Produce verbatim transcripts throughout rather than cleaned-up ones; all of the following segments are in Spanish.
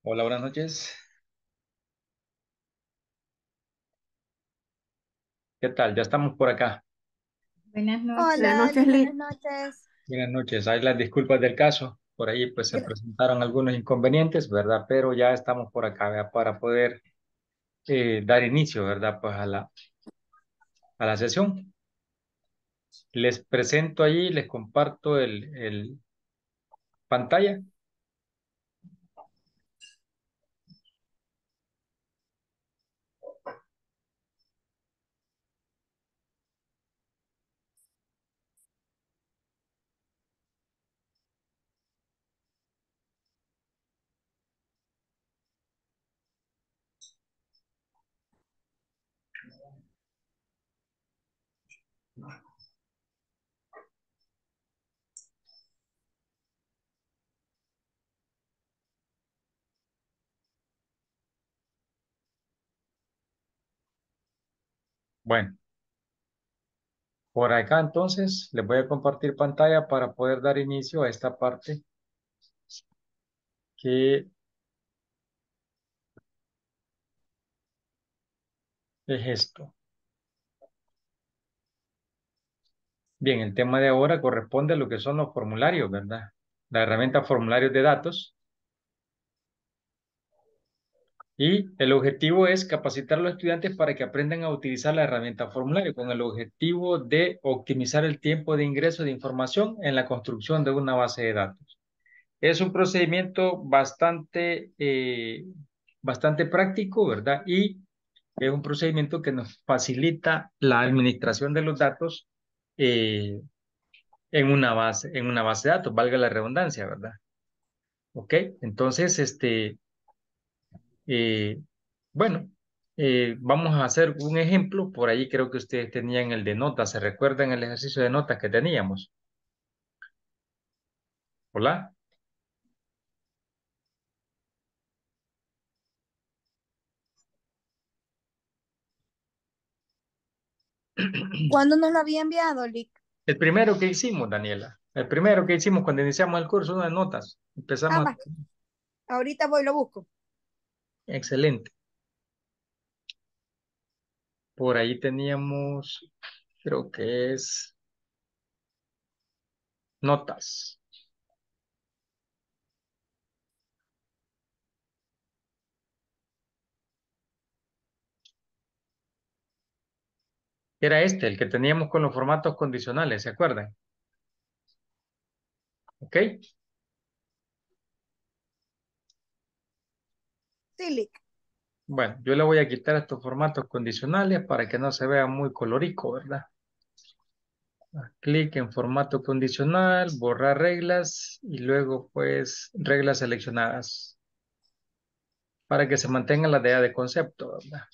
Hola, buenas noches. ¿Qué tal? Ya estamos por acá. Buenas noches. Buenas Hola, noches, Ali, buenas Liz. noches. Buenas noches. Hay las disculpas del caso. Por ahí pues se Gra- presentaron algunos inconvenientes, ¿verdad? Pero ya estamos por acá, ¿verdad? Para poder eh, dar inicio, ¿verdad? Pues a la, a la sesión. Les presento allí, les comparto el, el pantalla. Bueno, por acá entonces les voy a compartir pantalla para poder dar inicio a esta parte que es esto. Bien, el tema de ahora corresponde a lo que son los formularios, ¿verdad? La herramienta formularios de datos. Y el objetivo es capacitar a los estudiantes para que aprendan a utilizar la herramienta formulario con el objetivo de optimizar el tiempo de ingreso de información en la construcción de una base de datos. Es un procedimiento bastante, eh, bastante práctico, ¿verdad? Y es un procedimiento que nos facilita la administración de los datos eh, en una base, en una base de datos, valga la redundancia, ¿verdad? ¿Ok? Entonces, este, Eh, bueno, eh, vamos a hacer un ejemplo. Por ahí creo que ustedes tenían el de notas. ¿Se recuerdan el ejercicio de notas que teníamos? Hola. ¿Cuándo nos lo había enviado, Lick? El primero que hicimos, Daniela. El primero que hicimos cuando iniciamos el curso, unas notas. Ah, Empezamos. va. Ahorita voy, lo busco. Excelente. Por ahí teníamos, creo que es notas. Era este, el que teníamos con los formatos condicionales, ¿se acuerdan? ¿Ok? Sí, Lick. Bueno, yo le voy a quitar estos formatos condicionales para que no se vea muy colorico, ¿verdad? Clic en formato condicional, borrar reglas y luego pues reglas seleccionadas para que se mantenga la idea de concepto, ¿verdad?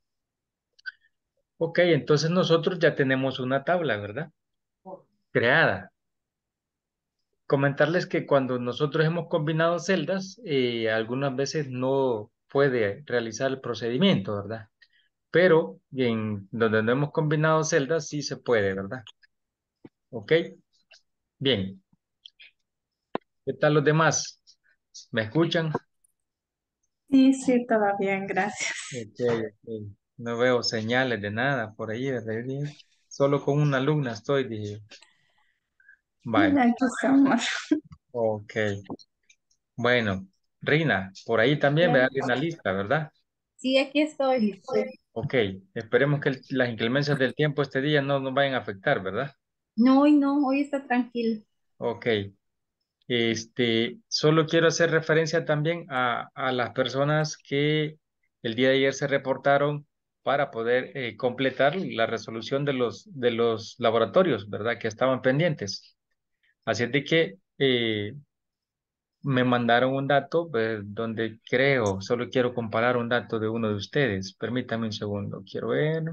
Ok, entonces nosotros ya tenemos una tabla, ¿verdad? Creada. Comentarles que cuando nosotros hemos combinado celdas, eh, algunas veces no puede realizar el procedimiento, ¿verdad? Pero en donde no hemos combinado celdas sí se puede, ¿verdad? Ok, bien. ¿Qué tal los demás? ¿Me escuchan? Sí, sí, todo bien, gracias. Ok, ok. No veo señales de nada por ahí, ¿verdad? Yo dije, solo con una alumna estoy, dije. Vale, Aquí estamos. ok. Bueno, Rina, por ahí también vea una lista, ¿verdad? Sí, aquí estoy. Ok, esperemos que el- las inclemencias del tiempo este día no nos vayan a afectar, ¿verdad? No, hoy no, hoy está tranquilo. Ok, este, solo quiero hacer referencia también a, a las personas que el día de ayer se reportaron para poder eh, completar la resolución de los, de los laboratorios, ¿verdad? Que estaban pendientes. Así es de que eh, me mandaron un dato eh, donde creo, solo quiero comparar un dato de uno de ustedes. Permítame un segundo, quiero ver.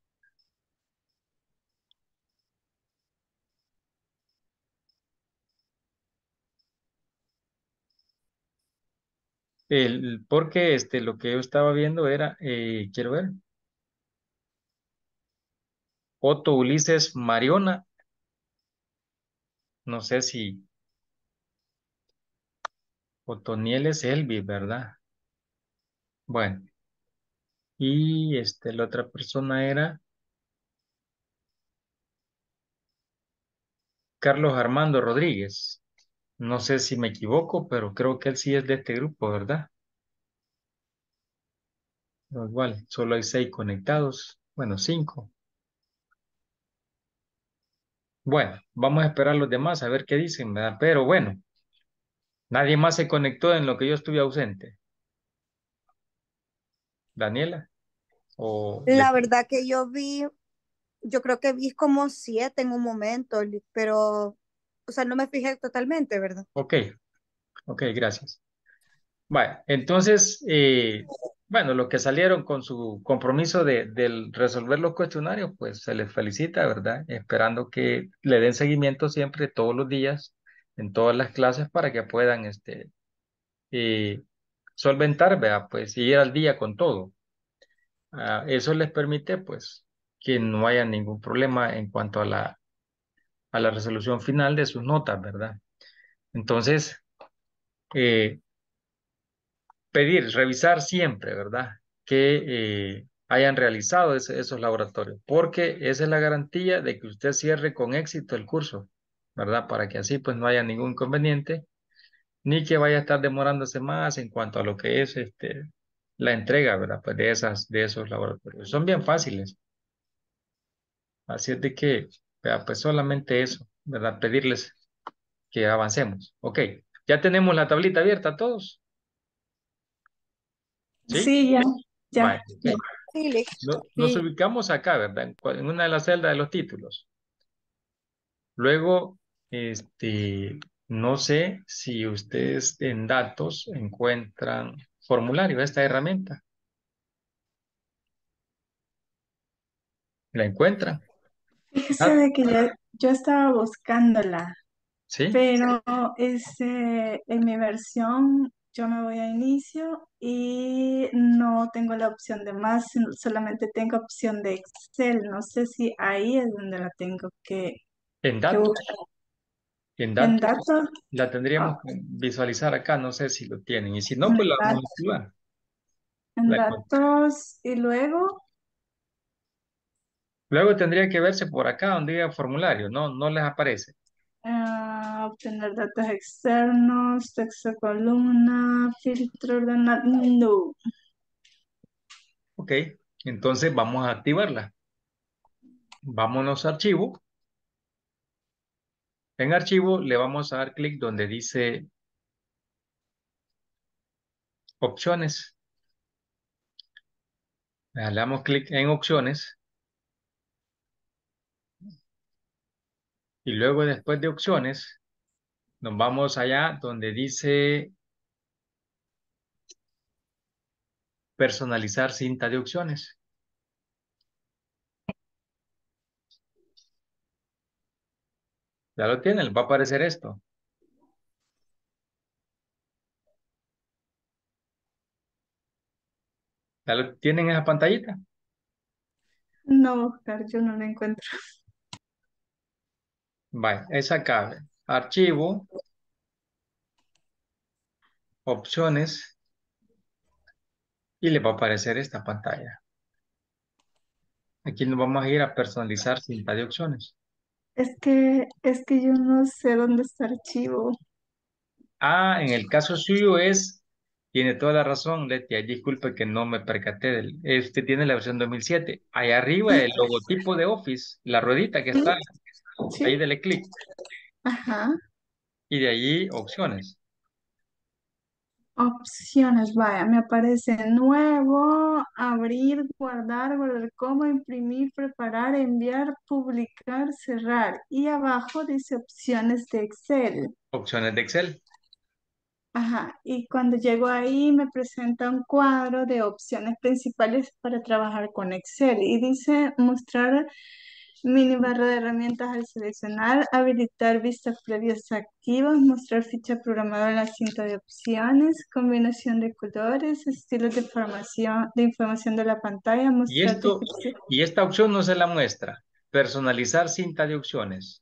El, porque este, lo que yo estaba viendo era, eh, quiero ver, Otto Ulises Mariona, no sé si Otoniel es Elvis, ¿verdad? Bueno, y este, la otra persona era Carlos Armando Rodríguez. No sé si me equivoco, pero creo que él sí es de este grupo, ¿verdad? No, igual, solo hay seis conectados. Bueno, cinco. Bueno, vamos a esperar a los demás a ver qué dicen, ¿verdad? Pero bueno, nadie más se conectó en lo que yo estuve ausente. Daniela, o La le... verdad que yo vi, yo creo que vi como siete en un momento, Lick, pero, o sea, no me fijé totalmente, ¿verdad? Ok, ok, gracias. Bueno, entonces, eh, bueno, los que salieron con su compromiso de, del resolver los cuestionarios, pues se les felicita, ¿verdad? Esperando que le den seguimiento siempre, todos los días, en todas las clases, para que puedan, este, eh, solventar, ¿verdad? Pues ir al día con todo. Ah, eso les permite, pues, que no haya ningún problema en cuanto a la, a la resolución final de sus notas, ¿verdad? Entonces, eh, pedir, revisar siempre, ¿verdad? Que eh, hayan realizado ese- esos laboratorios, porque esa es la garantía de que usted cierre con éxito el curso, ¿verdad? Para que así pues no haya ningún inconveniente, ni que vaya a estar demorándose más en cuanto a lo que es este, la entrega, ¿verdad? Pues de esas, de esos laboratorios. Son bien fáciles, así es de que, vea, pues solamente eso, ¿verdad? Pedirles que avancemos. Ok, ya tenemos la tablita abierta todos, ¿sí? Sí, ya, Vale, ya, ya. ok. Sí, Lick. No- nos Sí. ubicamos acá, ¿verdad? En, cua- en una de las celdas de los títulos. Luego, este, no sé si ustedes en datos encuentran formulario, esta herramienta. ¿La encuentran? Fíjese Ah, de que yo, yo estaba buscándola, ¿sí? pero este, en mi versión yo me voy a inicio y no tengo la opción de más, sino solamente tengo opción de Excel. No sé si ahí es donde la tengo que, En que buscar. datos, en En datos datos, la ah, tendríamos que visualizar acá, no sé si lo tienen. Y si no, pues en la vamos a dat- activar. en La encont- datos y luego Luego tendría que verse por acá donde diga formulario, no, no les aparece. ah, obtener datos externos, texto columna, filtro ordenado. No. Ok, entonces vamos a activarla. Vámonos a archivo. En archivo le vamos a dar clic donde dice opciones. Le damos clic en opciones y luego después de opciones nos vamos allá donde dice personalizar cinta de opciones. Ya lo tienen, va a aparecer esto. Ya lo tienen en esa pantallita. No, Oscar, yo no lo encuentro. Vale, es acá. Archivo, opciones y le va a aparecer esta pantalla. Aquí nos vamos a ir a personalizar cinta de opciones. Es que, es que yo no sé dónde está archivo. Ah, en el caso suyo es, tiene toda la razón, Leti, ay, disculpe que no me percaté del, este tiene la versión dos mil siete. Ahí arriba el logotipo de Office, la ruedita que Sí, está, ahí sí. dele clic Ajá. y de allí opciones. Opciones, vaya, me aparece nuevo, abrir, guardar, guardar como, imprimir, preparar, enviar, publicar, cerrar. Y abajo dice opciones de Excel. Opciones de Excel. Ajá, y cuando llego ahí me presenta un cuadro de opciones principales para trabajar con Excel y dice mostrar mini barra de herramientas al seleccionar, habilitar vistas previas activas, mostrar ficha programada en la cinta de opciones, combinación de colores, estilos de información, de información de la pantalla, Y mostrar esto, descripción. y esta opción no se la muestra. Personalizar cinta de opciones.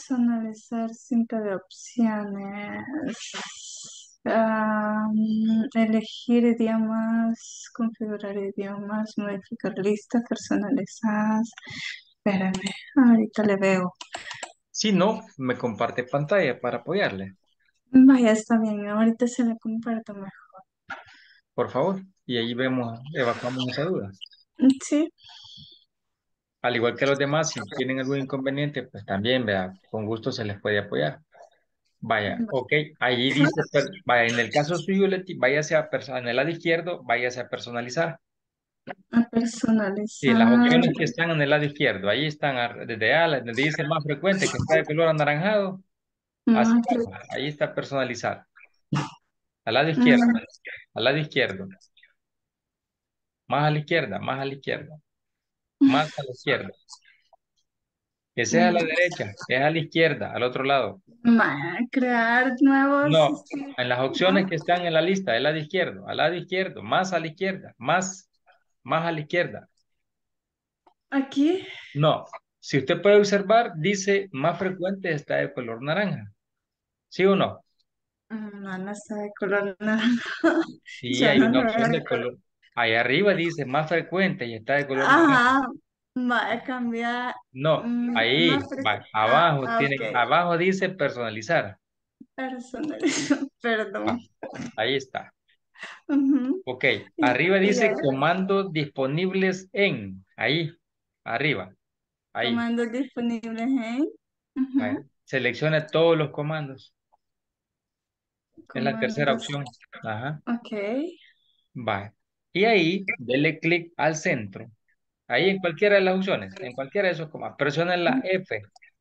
Personalizar cinta de opciones. Ah, elegir idiomas, configurar idiomas, modificar listas personalizadas. Espérame, ahorita le veo. Si no, me comparte pantalla para apoyarle, Vaya, está bien, ahorita se le comparto mejor. por favor. Y ahí vemos, evacuamos esa duda. Sí. Al igual que los demás, si tienen algún inconveniente, pues también, vea, con gusto se les puede apoyar. Vaya, ok, ahí dice, per- vaya, en el caso suyo, Leti, váyase a, perso- en el lado izquierdo, váyase a personalizar. A Sí, las personalizar. opciones que están en el lado izquierdo, ahí están, ar- desde A, la- donde dice más frecuente, que está de color anaranjado, hacia Más abajo, ahí está personalizar. Al lado izquierdo, mm, al lado izquierdo, más a la izquierda, más a la izquierda, más a la izquierda. Ese es a la mm, derecha, es a la izquierda, al otro lado. ma- crear nuevos No, estilos, en las opciones ¿no? que están en la lista, el lado izquierdo, al lado izquierdo, más a la izquierda, más, más a la izquierda. Aquí, No, si usted puede observar, dice más frecuente está de color naranja. ¿Sí o no? mm, no, no está de color naranja. Sí, Ya hay no una lo opción veo. de color. Ahí arriba dice más frecuente y está de color naranja. Ajá, va a cambiar No, mm, más ahí, frecu- va, Ah, abajo ah, ok. tienen, abajo dice personalizar. Personalización, Va, perdón. ahí está. Ujú. Ok, Y, arriba y ya, dice comandos disponibles en, ahí, arriba, ahí. comandos disponibles en. Vaya, Ujú. selecciona todos los comandos. Es la tercera Comandos. opción. Ajá. Ok. Vaya. Y ahí, dele clic al centro. Ahí en cualquiera de las opciones, en cualquiera de esos comandos. Presiona la F,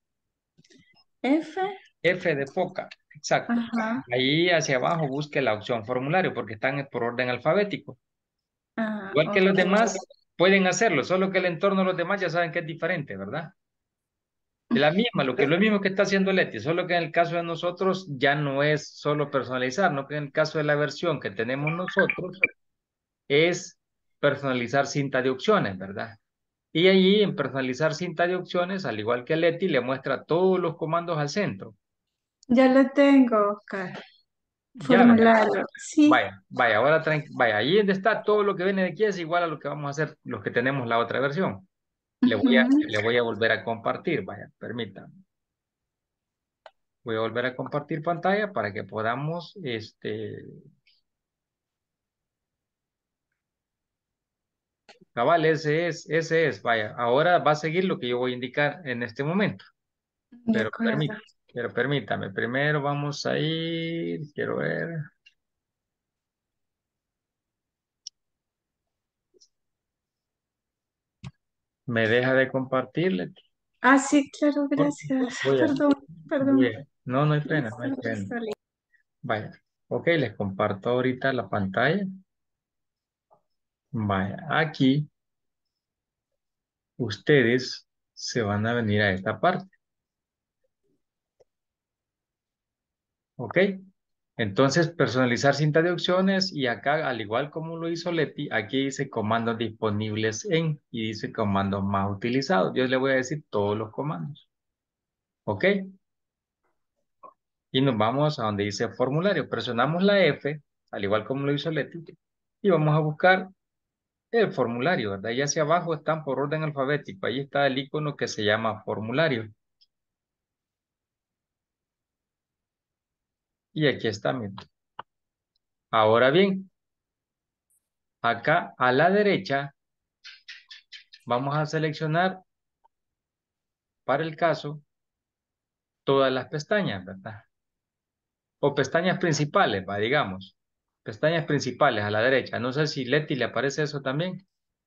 F. F de foca. Exacto. Ajá. Ahí hacia abajo busque la opción formulario porque están por orden alfabético. Ah, Igual que los ok. demás pueden hacerlo, solo que el entorno de los demás ya saben que es diferente, ¿verdad? Es la misma, lo que lo mismo que está haciendo Leti, solo que en el caso de nosotros ya no es solo personalizar, no que en el caso de la versión que tenemos nosotros es personalizar cinta de opciones, ¿verdad? Y allí en personalizar cinta de opciones, al igual que Leti, le muestra todos los comandos al centro. Ya lo tengo, Oscar. Ya, vea, Formulario. Sí. vaya, vaya, ahora tranqui- vaya, ahí donde está todo lo que viene de aquí es igual a lo que vamos a hacer los que tenemos la otra versión. Le voy a, Ujú. le voy a volver a compartir, vaya, permítame. Voy a volver a compartir pantalla para que podamos, este, cabal, ese es, ese es, vaya, ahora va a seguir lo que yo voy a indicar en este momento, De pero acuerdo. permítame, pero permítame, primero vamos a ir, quiero ver, me deja de compartirle, Ah, sí, claro, por- gracias. voy a, Perdón, voy perdón. a, no, no hay pena, no hay Está- pena, está listo. vaya, ok, les comparto ahorita la pantalla, vaya, aquí ustedes se van a venir a esta parte, ok. Entonces, personalizar cinta de opciones y acá, al igual como lo hizo Leti, aquí dice comandos disponibles en y dice comandos más utilizados. Yo le voy a decir todos los comandos. ¿Ok? Y nos vamos a donde dice formulario. Presionamos la F, al igual como lo hizo Leti, y vamos a buscar el formulario, ¿verdad? Y hacia abajo están por orden alfabético. Ahí está el icono que se llama formulario. Y aquí está, miren. Ahora bien, acá a la derecha vamos a seleccionar para el caso todas las pestañas, ¿verdad? O pestañas principales, va, digamos. Pestañas principales a la derecha. No sé si Leti le aparece eso también.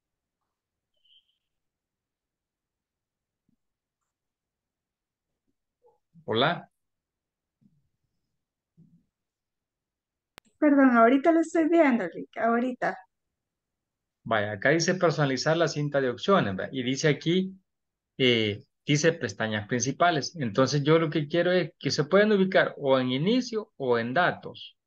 Hola. Perdón, ahorita lo estoy viendo, Rick. Ahorita. Vaya, acá dice personalizar la cinta de opciones, ¿verdad? Y dice aquí, eh, dice pestañas principales. Entonces yo lo que quiero es que se puedan ubicar o en inicio o en datos,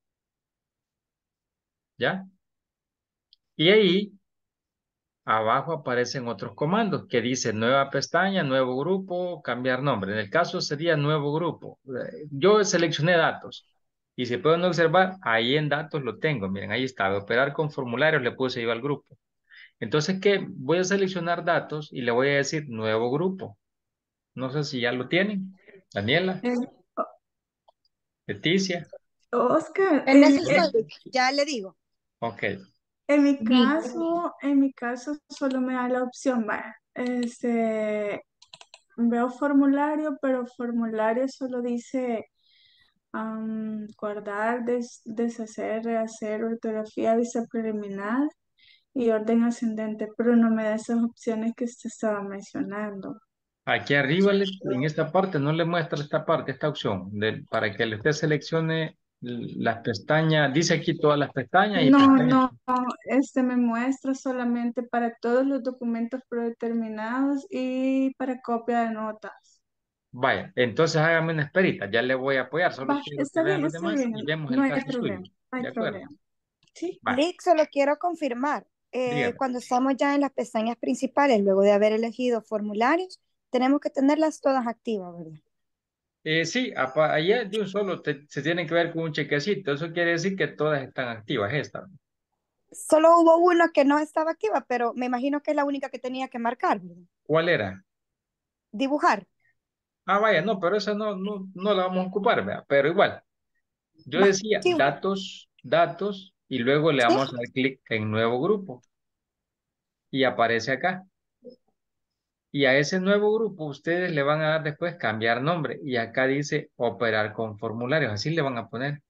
¿ya? Y ahí abajo aparecen otros comandos que dice nueva pestaña, nuevo grupo, cambiar nombre. En el caso sería nuevo grupo. Eh, Yo seleccioné datos. Y si pueden observar, ahí en datos lo tengo. Miren, ahí está. Operar con formularios le puse yo al grupo. Entonces, ¿qué? Voy a seleccionar datos y le voy a decir nuevo grupo. No sé si ya lo tienen. Daniela, Eh, Leticia. Oscar, En en, eso en- estoy, ya le digo. Ok. en mi Vi. caso, en mi caso solo me da la opción, vaya, este, veo formulario, pero formulario solo dice am, guardar, des- deshacer, rehacer, ortografía, vista preliminar y orden ascendente, pero no me da esas opciones que usted estaba mencionando. Aquí arriba, le- en esta parte, no le muestra esta parte, esta opción, de- para que usted seleccione las pestañas. Dice aquí todas las pestañas y No, pestañas. no, este me muestra solamente para todos los documentos predeterminados y para copia de notas. Vaya, entonces hágame una esperita, ya le voy a apoyar, solo Va, quiero que está vean bien, los está demás bien, y vemos no el hay caso suyo. problema, no hay ¿De acuerdo? problema. Sí, Vaya, Lick, solo quiero confirmar. Eh, dígame. cuando estamos ya en las pestañas principales, luego de haber elegido formularios, tenemos que tenerlas todas activas, ¿verdad? Eh, sí, apa- allá de un solo te- se tienen que ver con un chequecito, eso quiere decir que todas están activas estas. Solo hubo una que no estaba activa, pero me imagino que es la única que tenía que marcar, ¿verdad? ¿Cuál era? Dibujar. Ah, vaya, no, pero esa no, no, no la vamos a ocupar, vea, pero igual, yo Va, decía sí, datos, datos, y luego le sí. damos a dar clic en nuevo grupo y aparece acá. Y a ese nuevo grupo ustedes le van a dar después cambiar nombre y acá dice operar con formularios, así le van a poner.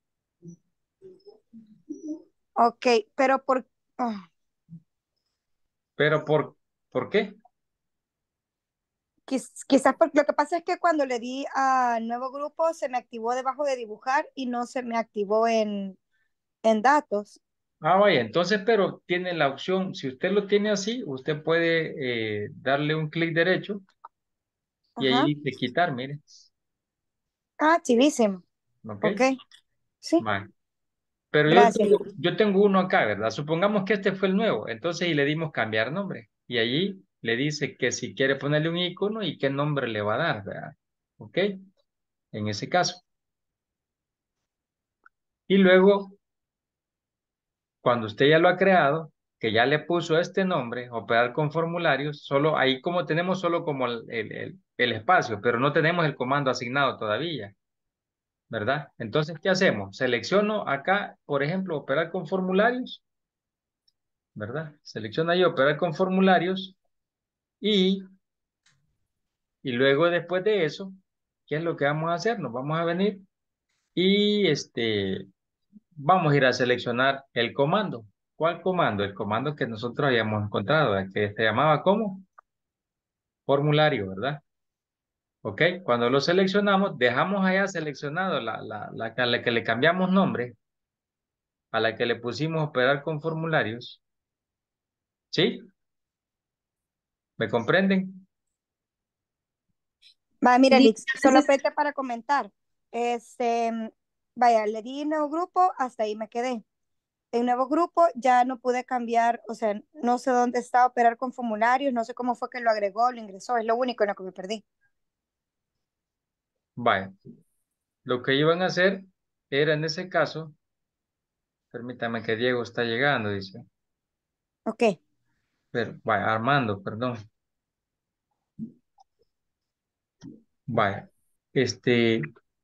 Ok, pero por... ah, Pero ¿por, ¿por qué? quiz- quizás porque lo que pasa es que cuando le di a nuevo grupo se me activó debajo de dibujar y no se me activó en, en datos. Ah, vaya, entonces, pero tiene la opción, si usted lo tiene así, usted puede eh, darle un clic derecho y ahí Ajá. dice quitar, mire, Ah, chivísimo. ¿ok? Ok, sí. Vale. Pero yo Gracias. tengo, yo tengo uno acá, ¿verdad? Supongamos que este fue el nuevo, entonces y le dimos cambiar nombre y allí le dice que si quiere ponerle un icono y qué nombre le va a dar, ¿verdad? ¿Ok? En ese caso. Y luego, cuando usted ya lo ha creado, que ya le puso este nombre, operar con formularios, solo ahí como tenemos solo como el, el, el- el espacio, pero no tenemos el comando asignado todavía, ¿verdad? Entonces, ¿qué hacemos? Selecciono acá, por ejemplo, operar con formularios, ¿verdad? Selecciona ahí operar con formularios y, y luego después de eso, ¿qué es lo que vamos a hacer? Nos vamos a venir y este, vamos a ir a seleccionar el comando. ¿Cuál comando? El comando que nosotros habíamos encontrado, el que se llamaba ¿cómo? Formulario, ¿verdad? Ok, cuando lo seleccionamos, dejamos allá seleccionado la, la, la, a la que le cambiamos nombre, a la que le pusimos operar con formularios. ¿Sí? ¿Me comprenden? Va, mira, Di- Lix, solo aprieta para comentar. Este, vaya, le di nuevo grupo, hasta ahí me quedé. En nuevo grupo ya no pude cambiar, o sea, no sé dónde está operar con formularios, no sé cómo fue que lo agregó, lo ingresó, es lo único en lo que me perdí. Vaya, lo que iban a hacer era en ese caso, permítame que Diego está llegando, dice, Ok, pero, vaya, Armando, perdón. Vaya, este,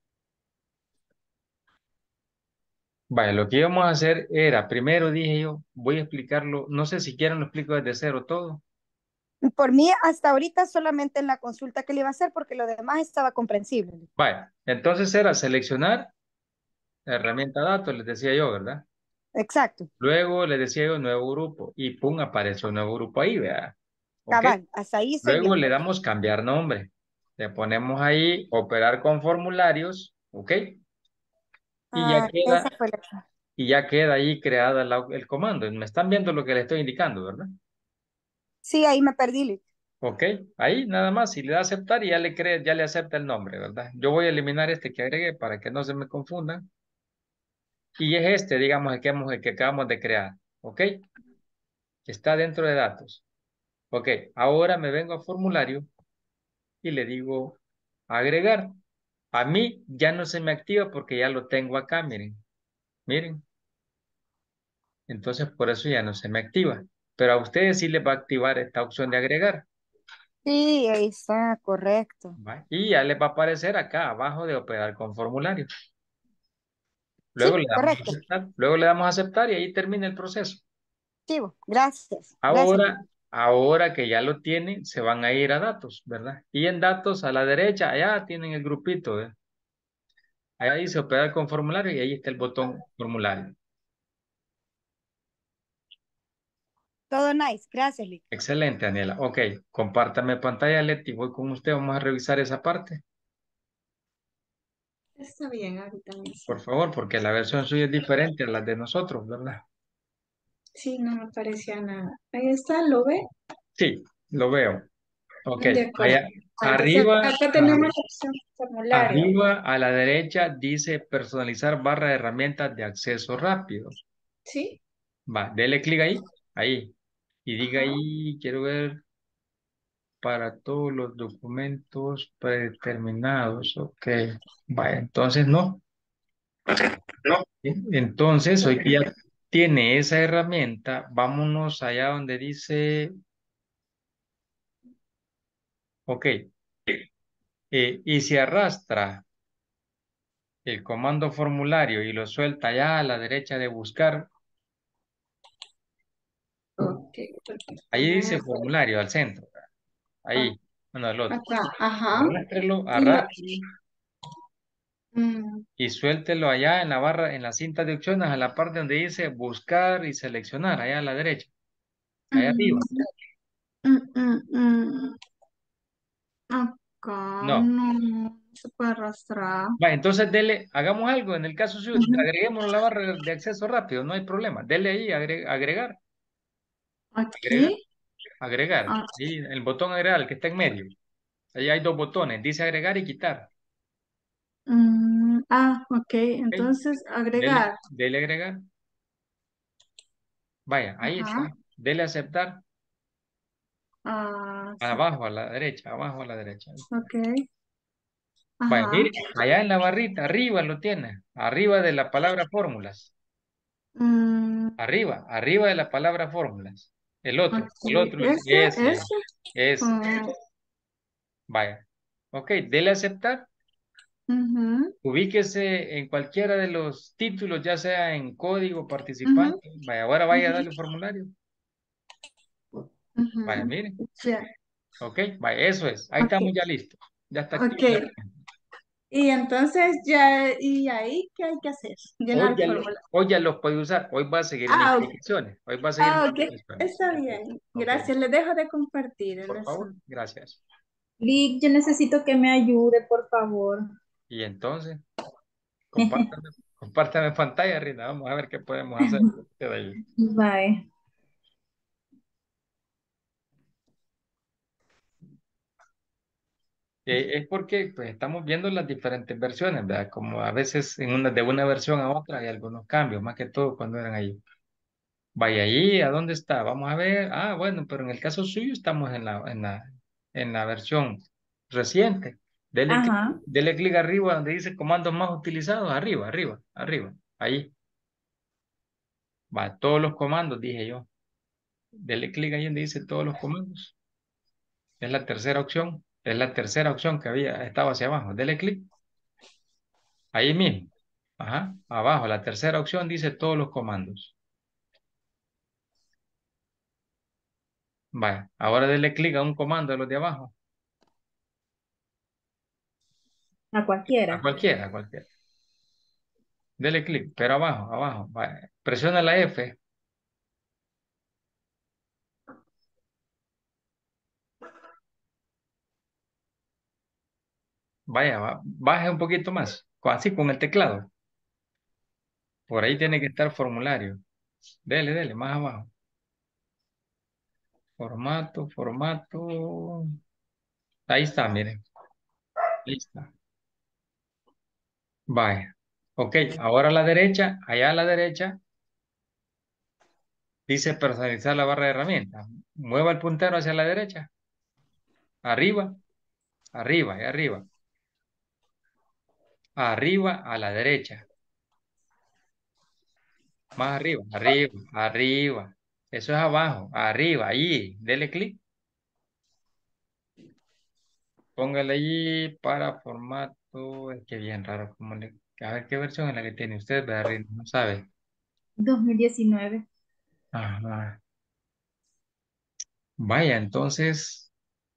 vaya, lo que íbamos a hacer era, primero dije yo, voy a explicarlo, no sé si quieren lo explico desde cero todo. por mí hasta ahorita solamente en la consulta que le iba a hacer porque lo demás estaba comprensible. Vaya, entonces era seleccionar la herramienta datos, les decía yo, ¿verdad? Exacto, Luego les decía yo nuevo grupo y pum, apareció un nuevo grupo ahí, ¿verdad? ¿Ok? cabal, hasta ahí estoy Luego bien. le damos cambiar nombre. Le ponemos ahí operar con formularios, ¿ok? Y ya Ah, esa queda, fue la... y ya queda ahí creada la- el comando. Me están viendo lo que le estoy indicando, ¿verdad? Sí, ahí me perdí, Lick. Ok, ahí nada más, si le da a aceptar y ya le cree, ya le acepta el nombre, ¿verdad? Yo voy a eliminar este que agregué para que no se me confundan. Y es este, digamos, el que, hemos, el que acabamos de crear, ¿ok? Está dentro de datos. Ok, ahora me vengo a formulario y le digo agregar. A mí ya no se me activa porque ya lo tengo acá, miren. Miren. Entonces por eso ya no se me activa. Pero a ustedes sí les va a activar esta opción de agregar. Sí, ahí está, correcto. ¿Va? Y ya les va a aparecer acá abajo de operar con formulario. Luego Sí, le damos a correcto. aceptar. Luego le damos a aceptar y ahí termina el proceso. Chivo, gracias. Gracias, Luis. Ahora, ahora que ya lo tienen, se van a ir a datos, ¿verdad? Y en datos a la derecha, allá tienen el grupito, ¿eh? Allá dice operar con formulario y ahí está el botón formulario. Todo nice. Gracias, Luis. Excelente, Daniela. Ok, compártame pantalla, Leti. Voy con usted, vamos a revisar esa parte, Está bien, ahorita por mismo. favor, porque la versión suya es diferente a la de nosotros, ¿verdad? Sí, no me aparecía nada. Ahí está, ¿lo ve? Sí, lo veo. Ok, De acuerdo. allá Entonces, arriba, acá a- tenemos la opción formulario. arriba a la derecha dice personalizar barra de herramientas de acceso rápido. ¿Sí? Va, dele clic ahí, ahí, y diga Ajá. ahí, quiero ver para todos los documentos predeterminados. Ok, va, entonces no. No. Entonces, hoy que ya tiene esa herramienta, vámonos allá donde dice, ok, eh, y si arrastra el comando formulario y lo suelta allá a la derecha de buscar, Ok, perfecto. ahí dice formulario al centro, ahí, bueno, al otro. Acá, ajá. Arrástrelo, Y lo, arrástrelo mm, y suéltelo allá en la barra, en la cinta de opciones, a la parte donde dice buscar y seleccionar, allá a la derecha, allá mm, arriba. mm, mm, mm. Acá No. no, no se puede arrastrar. Va, entonces dele, hagamos algo. En el caso suyo, Ujú. agreguémoslo a la barra de acceso rápido, no hay problema. Dele ahí, agre- agregar, agregar, Aquí. agregar. Ah, Y el botón agregar, el que está en medio. Ahí hay dos botones, dice agregar y quitar. mm, ah, ok. ¿Ok? Entonces, Dele, agregar. dele agregar. Vaya, ahí está. Ajá. Dele aceptar. Ah, sí, Abajo a la derecha, abajo a la derecha. ok. Vaya, Ajá. mire, allá en la barrita, arriba lo tiene. Arriba de la palabra fórmulas. Mm, Arriba, arriba de la palabra fórmulas. El otro, el ok. otro, Ese, ese, ese. ese. Mm, Vaya. Ok, dele aceptar. ujú, Ubíquese en cualquiera de los títulos, ya sea en código ujú, participante. Vaya, ahora vaya a ujú, darle un formulario. Vaya, ujú. miren. Sí, Ok, vaya, eso es. Ahí ok. estamos ya listos. Ya está Ok. activo la herramienta. Y entonces ya, ¿y ahí qué hay que hacer? Hoy Llenar ya, lo- fórmula. hoy ya los puede usar. Hoy va a seguir mis Ah, ok. indicaciones. Hoy va a seguir Ah, mis ok. indicaciones. Está Ok, bien. ok. Gracias. Le dejo de compartir en Por eso. favor, gracias. Lick, yo necesito que me ayude, por favor. Y entonces, compártame, compártame pantalla, Rina. Vamos a ver qué podemos hacer. Queda ahí. Bye. Eh, es porque pues, estamos viendo las diferentes versiones, ¿verdad? Como a veces en una, de una versión a otra hay algunos cambios, más que todo cuando eran ahí. Vaya ahí, ¿a dónde está? Vamos a ver. Ah, bueno, pero en el caso suyo estamos en la, en la, en la versión reciente. Dele, cli- Ajá. dele clic arriba donde dice comandos más utilizados. Arriba, arriba, arriba. Ahí. Va, todos los comandos, dije yo. Dele clic ahí donde dice todos los comandos. Es la tercera opción. Es la tercera opción que había, estaba hacia abajo. Dele clic. Ahí mismo. Ajá. Abajo, la tercera opción dice todos los comandos. Vaya. Ahora dele clic a un comando de los de abajo. A A cualquiera. cualquiera, a cualquiera. Dele clic, pero abajo, abajo. Vaya. Presiona la F. Vaya, va- baje un poquito más. co- Así con el teclado. Por ahí tiene que estar formulario. Dele, dele, más abajo. Formato, formato. Ahí está, miren. Ahí está. Vaya. Ok, ahora a la derecha, allá a la derecha, dice personalizar la barra de herramientas. Mueva el puntero hacia la derecha. Arriba, arriba y arriba. Arriba a la derecha. Más arriba, arriba, arriba. Eso es abajo, arriba, ahí. Dele clic. Póngale allí para formato. Es que bien raro. ¿Cómo le... A ver qué versión es la que tiene usted, ¿verdad, Rina? No sabe. dos mil diecinueve. Ajá. Vaya, entonces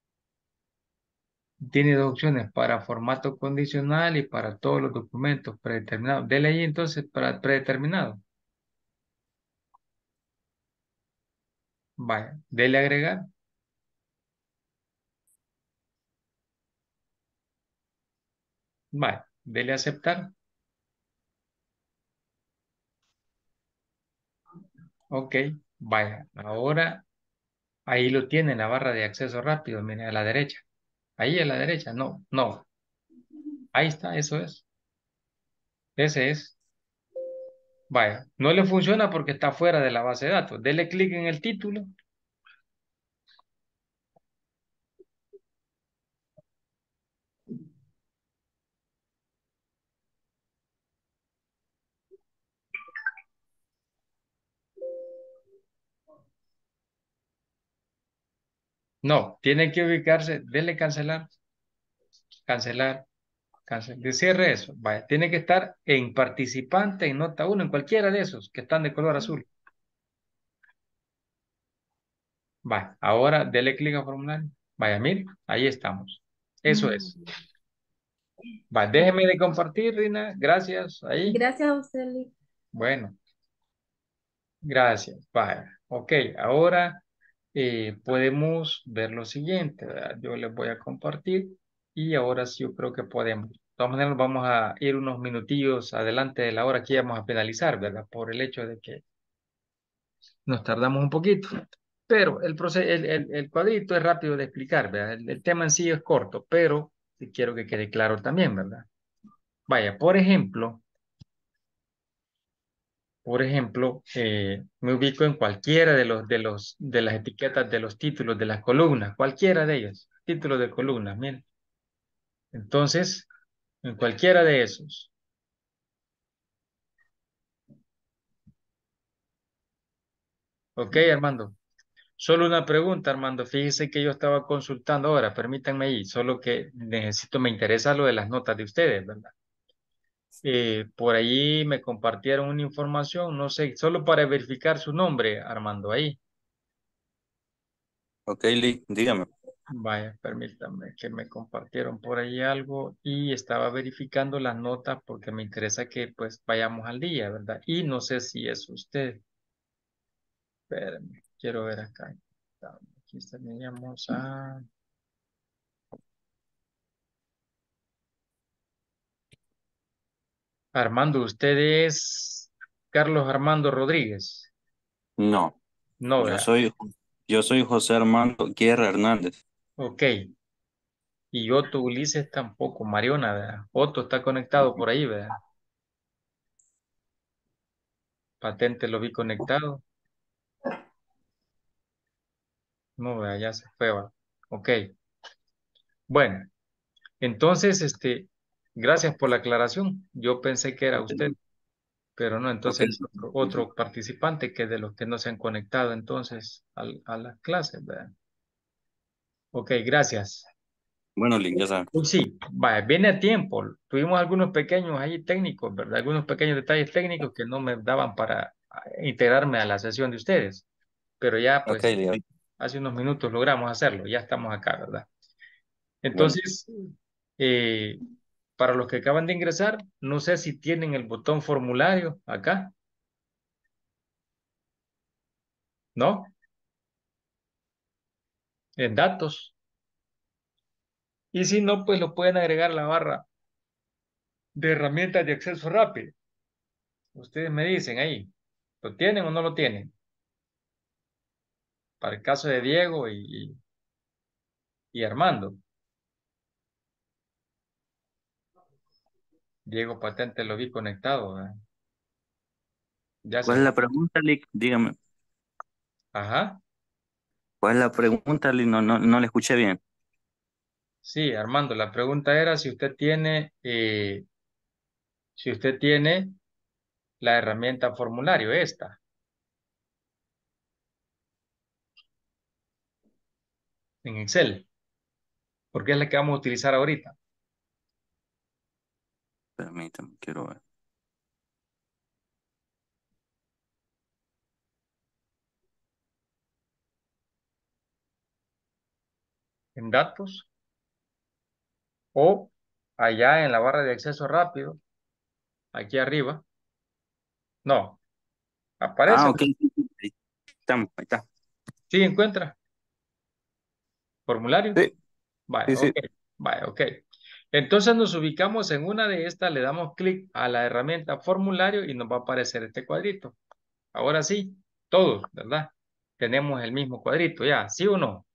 tiene dos opciones para formato condicional y para todos los documentos predeterminados. Dele ahí entonces para predeterminado. Vaya, dele agregar. Vaya, dele aceptar. Ok, vaya. Ahora ahí lo tiene en la barra de acceso rápido. Mire, a la derecha. Ahí a la derecha. No, no. Ahí está, eso es. Ese es. Vaya, no le funciona porque está fuera de la base de datos. Dele clic en el título. No, tiene que ubicarse. Dele cancelar, cancelar, cancelar. Cierre eso. Vaya, tiene que estar en participante, en nota uno, en cualquiera de esos que están de color azul. Vaya, ahora dele clic a formulario. Vaya, mire, ahí estamos. Eso es. Vaya, déjeme de compartir, Rina. Gracias. Ahí. Gracias a usted, Lick. Bueno, gracias. Vaya. Ok, ahora eh, podemos ver lo siguiente, ¿verdad? Yo les voy a compartir y ahora sí yo creo que podemos. De todas maneras, vamos a ir unos minutillos adelante de la hora que ya vamos a finalizar, ¿verdad? Por el hecho de que nos tardamos un poquito. Pero el, proce- el, el, el cuadrito es rápido de explicar, ¿verdad? El, el tema en sí es corto, pero sí quiero que quede claro también, ¿verdad? Vaya, por ejemplo, por ejemplo, eh, me ubico en cualquiera de los, de los, de las etiquetas de los títulos de las columnas, cualquiera de ellas, títulos de columnas, miren. Entonces, en cualquiera de esos. Ok, Armando. Solo una pregunta, Armando. Fíjese que yo estaba consultando ahora, permítanme ahí, solo que necesito, me interesa lo de las notas de ustedes, ¿verdad? Eh, por ahí me compartieron una información, no sé, solo para verificar su nombre, Armando, ahí. Ok, Lee, dígame. Vaya, permítame que me compartieron por ahí algo y estaba verificando las notas porque me interesa que pues vayamos al día, ¿verdad? Y no sé si es usted. Espérame, quiero ver acá. Aquí teníamos a Armando. ¿Usted es Carlos Armando Rodríguez? No, No, yo ¿verdad? soy, yo soy José Armando Guerra Hernández. Ok. Y Otto Ulises tampoco, Mariona, ¿verdad? Otto está conectado por ahí, ¿verdad? Patente lo vi conectado. No, ¿verdad? Ya se fue, ¿verdad? Ok. Bueno, entonces, este, gracias por la aclaración. Yo pensé que era Ok, usted, pero no, ok. entonces es otro, otro participante que de los que no se han conectado entonces al- a, las clases, ¿verdad? Ok, gracias. Bueno, Lee, ya saben. Uy, sí, vaya, viene a tiempo. Tuvimos algunos pequeños ahí técnicos, ¿verdad? Algunos pequeños detalles técnicos que no me daban para ah, integrarme a la sesión de ustedes, pero ya Ok, pues Lee, hace unos minutos logramos hacerlo, ya estamos acá, ¿verdad? bueno. Entonces, eh, para los que acaban de ingresar, no sé si tienen el botón formulario acá, ¿no? En datos. Y si no, pues lo pueden agregar a la barra de herramientas de acceso rápido. Ustedes me dicen ahí, ¿lo tienen o no lo tienen? Para el caso de Diego y, y Armando. Diego Patente lo vi conectado, ¿verdad? Ya se ¿Cuál es fue. la pregunta, Lee? Dígame. Ajá. ¿Cuál es la pregunta, Lee? No, no, no le escuché bien. Sí, Armando, la pregunta era si usted tiene eh, Si usted tiene la herramienta formulario, esta, en Excel, porque es la que vamos a utilizar ahorita. Permítame, quiero ver. En datos o allá en la barra de acceso rápido, aquí arriba. No, aparece. Ah, ok. Ahí estamos, ahí está. ¿Sí encuentra? ¿Formulario? Sí, Vale, sí, ok. sí. Vale, ok. Entonces nos ubicamos en una de estas, le damos clic a la herramienta formulario y nos va a aparecer este cuadrito. Ahora sí, todos, ¿verdad? Tenemos el mismo cuadrito ya, ¿sí o no?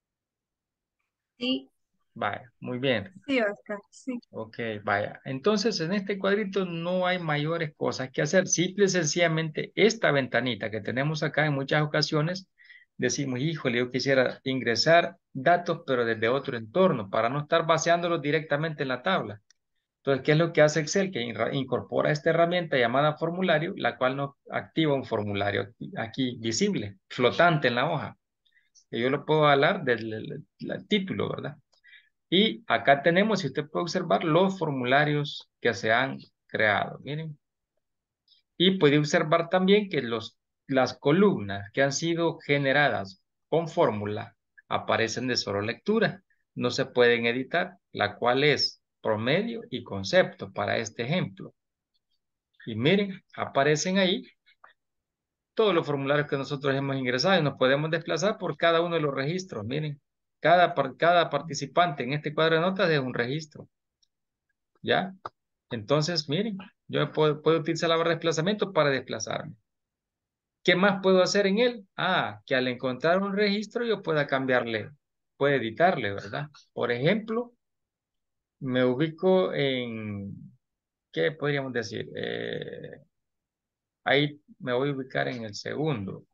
Sí. Vale, muy bien. Sí, Oscar, sí. Ok, vaya. Entonces, en este cuadrito no hay mayores cosas que hacer. Simple y sencillamente, esta ventanita que tenemos acá en muchas ocasiones, decimos, híjole, yo quisiera ingresar datos, pero desde otro entorno, para no estar vaciándolos directamente en la tabla. Entonces, ¿qué es lo que hace Excel? Que inra- incorpora esta herramienta llamada formulario, la cual nos activa un formulario aquí aquí visible, flotante en la hoja. Que yo lo puedo hablar del del- del título, ¿verdad? Y acá tenemos, si usted puede observar, los formularios que se han creado. Miren. Y puede observar también que los, las columnas que han sido generadas con fórmula aparecen de solo lectura. No se pueden editar, la cual es promedio y concepto para este ejemplo. Y miren, aparecen ahí todos los formularios que nosotros hemos ingresado y nos podemos desplazar por cada uno de los registros. Miren, cada, par- cada participante en este cuadro de notas es un registro. ¿Ya? Entonces, miren, yo puedo, puedo utilizar la barra de desplazamiento para desplazarme. ¿Qué más puedo hacer en él? Ah, que al encontrar un registro yo pueda cambiarle, puedo editarle, ¿verdad? Por ejemplo, me ubico en, ¿qué podríamos decir? Eh, ahí me voy a ubicar en el segundo.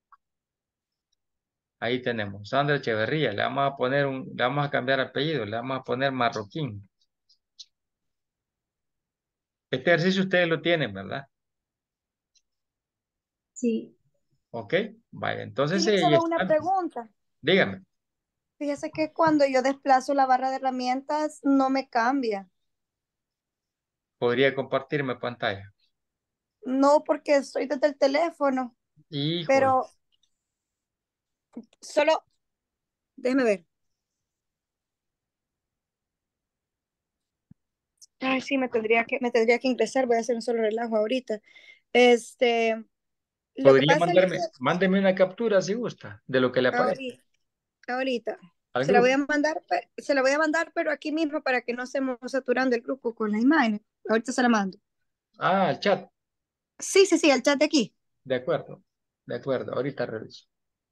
Ahí tenemos, Sandra Echeverría, le vamos a poner un, le vamos a cambiar apellido, le vamos a poner Marroquín. Este ejercicio ustedes lo tienen, ¿verdad? Sí. Ok, vaya, entonces Sí, ahí solo una está. pregunta. Dígame. Fíjese que cuando yo desplazo la barra de herramientas no me cambia. ¿Podría compartirme pantalla? No porque estoy desde el teléfono, Híjole. pero solo, déjeme ver. Ay, sí, me tendría que, me tendría que ingresar, voy a hacer un solo relajo ahorita. Este, lo que Podría pasa es que mandarme, mándeme una captura si gusta de lo que le aparece ahorita, ahorita al se la voy grupo. a mandar, pe- se la voy a mandar, pero aquí mismo para que no estemos saturando el grupo con las imágenes. Ahorita se la mando. Ah, al chat. Sí, sí, sí, el chat de aquí. De acuerdo. De acuerdo. Ahorita reviso.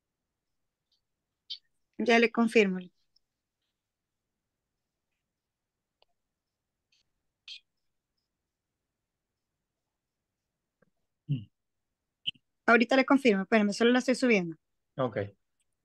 Ya le confirmo. Mm. Ahorita le confirmo, espérame, solo la estoy subiendo. Ok.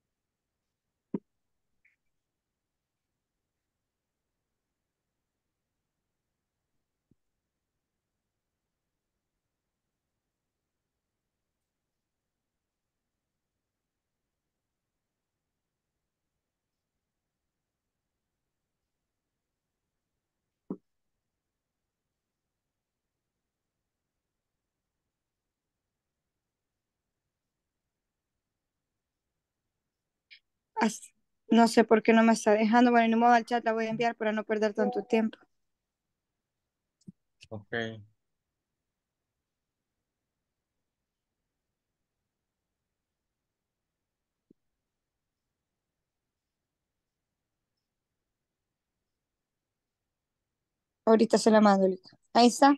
As- no sé por qué no me está dejando. Bueno, no me va al chat, la voy a enviar para no perder tanto tiempo. Ok. Ahorita se la mando, Lito. Ahí está.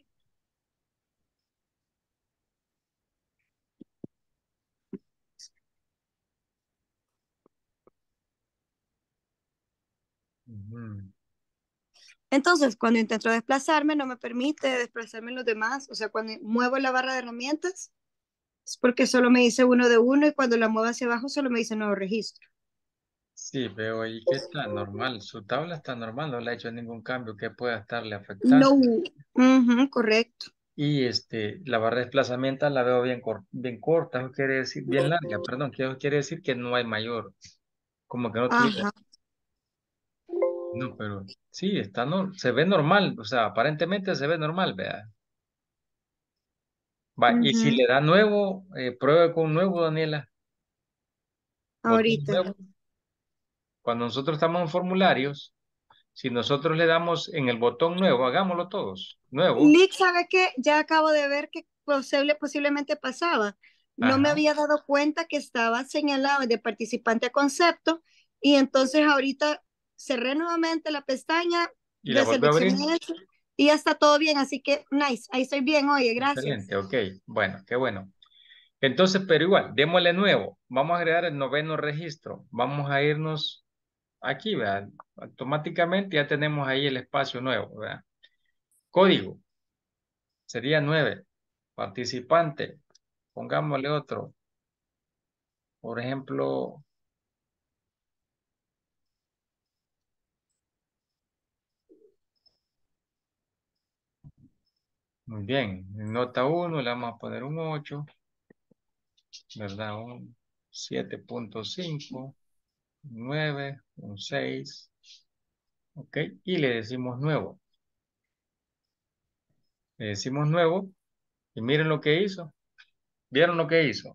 Ujú. Entonces, cuando intento desplazarme, no me permite desplazarme en los demás. O sea, cuando muevo la barra de herramientas, es porque solo me dice uno de uno y cuando la muevo hacia abajo, solo me dice nuevo registro. Sí, veo ahí que está normal. Su tabla está normal, no le ha hecho ningún cambio que pueda estarle afectando. No. Ujú, correcto. Y este, la barra de desplazamiento la veo bien, cor- bien corta, eso quiere decir, bien larga, perdón, que eso quiere decir que no hay mayor, como que no tuviera. Ajá. No, pero sí, está no, se ve normal, o sea, aparentemente se ve normal, vea. Va, y si Ujú. le da nuevo, eh, pruebe con nuevo, Daniela, botón Ahorita. nuevo. Cuando nosotros estamos en formularios, si nosotros le damos en el botón nuevo, hagámoslo todos, nuevo, Lick, ¿sabe qué? Ya acabo de ver que posible, posiblemente pasaba. No me ajá, había dado cuenta que estaba señalado de participante a concepto y entonces ahorita cerré nuevamente la pestaña, y la vuelve a abrir. deseleccioné eso y ya está todo bien. Así que, nice, ahí estoy bien, oye, gracias. Excelente, ok, bueno, qué bueno. Entonces, pero igual, démosle nuevo. Vamos a agregar el noveno registro. Vamos a irnos aquí, vean. Automáticamente ya tenemos ahí el espacio nuevo, vean. Código, sería nueve. Participante, pongámosle otro. Por ejemplo, muy bien, en nota uno le vamos a poner un ocho, ¿verdad? Un siete punto cinco, nueve, un seis, ok. Y le decimos nuevo. Le decimos nuevo y miren lo que hizo. ¿Vieron lo que hizo?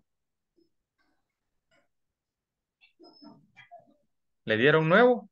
¿Le dieron nuevo?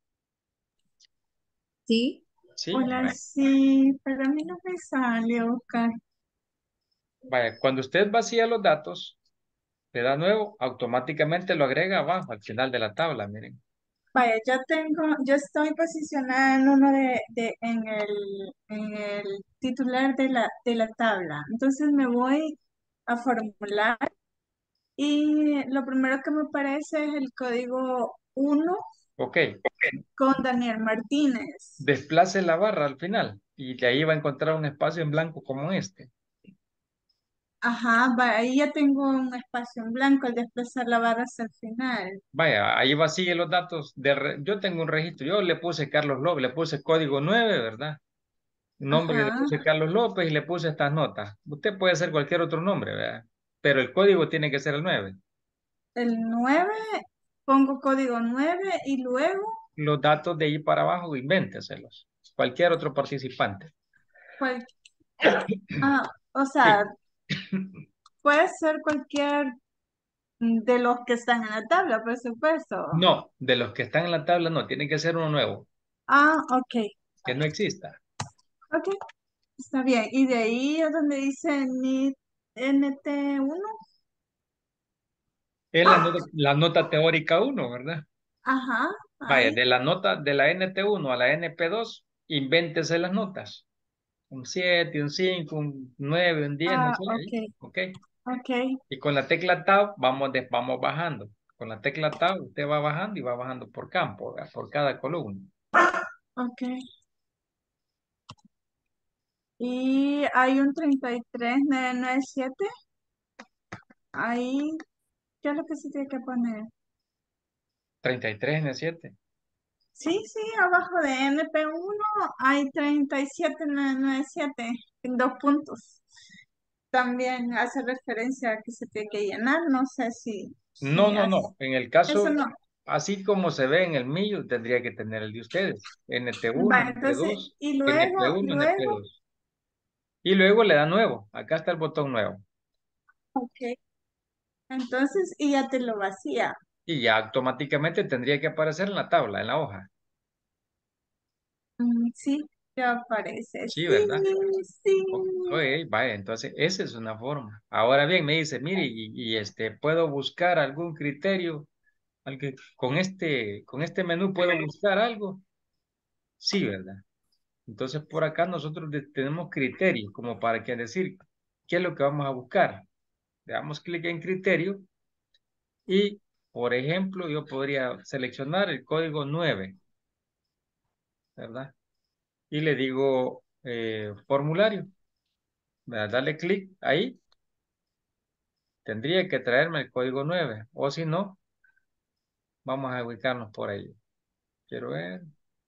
Sí. Sí. Hola, Vaya, sí, para mí no me sale, Oscar. vaya, cuando usted vacía los datos, le da nuevo, automáticamente lo agrega abajo, al final de la tabla, miren. Vaya, yo tengo, yo estoy posicionada en uno de, de en el, en el titular de la, de la tabla. Entonces me voy a formular y lo primero que me aparece es el código uno Ok, con Daniel Martínez. desplace la barra al final y de ahí va a encontrar un espacio en blanco como este. Ajá, va, ahí ya tengo un espacio en blanco al desplazar la barra hasta el final. Vaya, ahí vacíe los datos. De re- yo tengo un registro, yo le puse Carlos López, le puse código nueve, ¿verdad? Nombre le Ajá, puse Carlos López y le puse estas notas. Usted puede hacer cualquier otro nombre, ¿verdad? Pero el código tiene que ser el nueve. el nueve, pongo código nueve y luego, Los datos de ahí para abajo, invénteselos. Cualquier otro participante. cual, ah, o Sí. sea, puede ser cualquier de los que están en la tabla, por supuesto. No, de los que están en la tabla no, tiene que ser uno nuevo, Ah, ok, que no exista. ok, está bien. Y de ahí es donde dice ni N T uno. Es la nota, la nota teórica uno, ¿verdad? Ajá, Vaya, ahí. de la nota de la N T uno a la N P dos, invéntese las notas. Un siete, un cinco, un nueve, un diez, no Ah, sé, ok, ahí. ¿Ok? ok, Y con la tecla Tab vamos, de- vamos bajando. Con la tecla Tab usted va bajando y va bajando por campo, ¿verdad? Por cada columna. ok. Y hay un treinta y tres nueve nueve siete. Ahí, ¿qué es lo que se tiene que poner? treinta y tres en el siete. Sí, sí, abajo de N P uno hay treinta y siete nueve nueve siete en dos puntos. También hace referencia a que se tiene que llenar, no sé si, No, si no, hace, no. En el eso caso, no. así como se ve en el mío, tendría que tener el de ustedes. N T uno, Va, N T entonces, dos, y luego, N P uno, N P luego, dos. Y luego le da nuevo. Acá está el botón nuevo. ok, entonces, y ya te lo vacía. Y ya automáticamente tendría que aparecer en la tabla, en la hoja. Mm, sí, ya aparece, Sí, sí, ¿verdad? sí. O- Ok, vaya, entonces esa es una forma. Ahora bien, me dice, mire, y, y, este, ¿puedo buscar algún criterio? Al que- con este, con este menú puedo buscar algo. Sí, ¿verdad? Entonces por acá nosotros de- tenemos criterios como para que decir qué es lo que vamos a buscar. Le damos clic en criterio y, por ejemplo, yo podría seleccionar el código nueve, ¿verdad? Y le digo eh, formulario, ¿verdad? Dale clic ahí, tendría que traerme el código nueve, o si no, Vamos a ubicarnos por ahí. Quiero ver.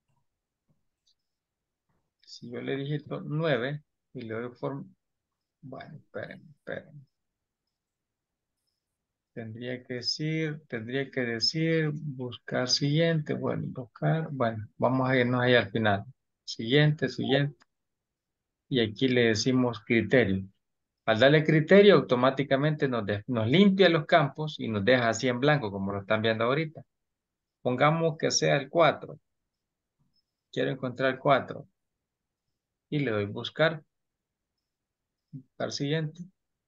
Si yo le digito nueve y le doy forma. Bueno, esperen, esperen. Tendría que decir, tendría que decir, buscar siguiente, bueno, buscar, bueno, vamos a irnos ahí al final. Siguiente, siguiente. Y aquí le decimos criterio. Al darle criterio, automáticamente nos, de- nos limpia los campos y nos deja así en blanco, como lo están viendo ahorita. Pongamos que sea el cuatro. Quiero encontrar cuatro. Y le doy buscar, buscar siguiente.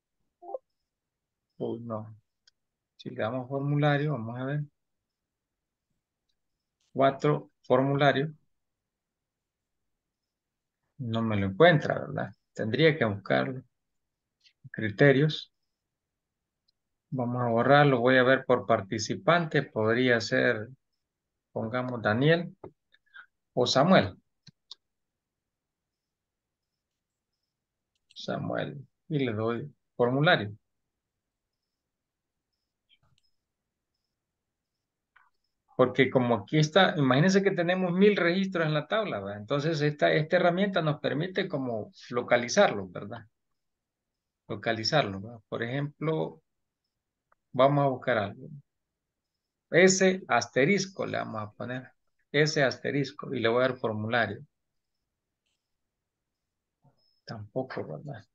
Uy, no. Si le damos formulario, vamos a ver. Cuatro, formulario. No me lo encuentra, ¿verdad? Tendría que buscarlo. Criterios. Vamos a borrarlo. Voy a ver por participante. Podría ser, pongamos Daniel o Samuel. Samuel. Y le doy formulario. Porque como aquí está, imagínense que tenemos mil registros en la tabla, ¿verdad? Entonces esta, esta herramienta nos permite como localizarlo, ¿verdad? Localizarlo, ¿verdad? Por ejemplo, vamos a buscar algo. S asterisco le vamos a poner. S asterisco y le voy a dar formulario. Tampoco, ¿verdad?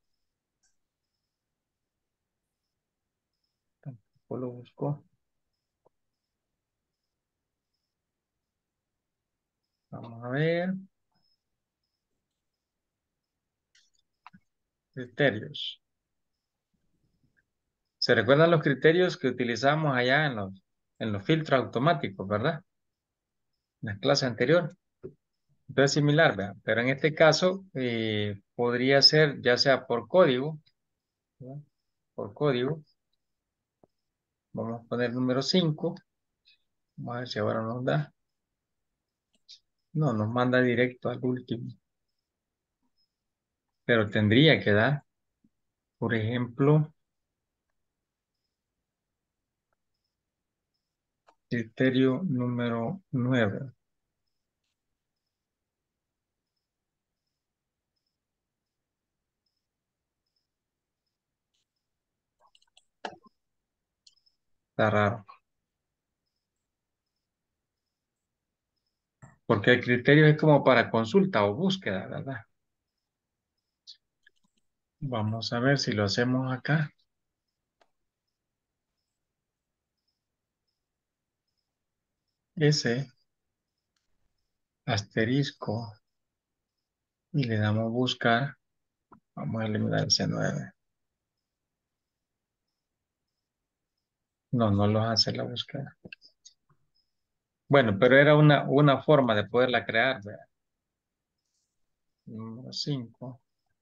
Tampoco lo busco. Vamos a ver. Criterios. ¿Se recuerdan los criterios que utilizamos allá en los, en los filtros automáticos, ¿verdad? En la clase anterior. Entonces, similar, ¿verdad? Pero en este caso eh, podría ser ya sea por código, ¿verdad? Por código. Vamos a poner número cinco. Vamos a ver si ahora nos da. No, nos manda directo al último. Pero tendría que dar, por ejemplo, criterio número nueve. Está raro. Porque el criterio es como para consulta o búsqueda, ¿verdad? Vamos a ver si lo hacemos acá. S asterisco y le damos buscar. Vamos a eliminar ese nueve. No, no lo hace la búsqueda. Bueno, pero era una, una forma de poderla crear, ¿verdad? Número cinco.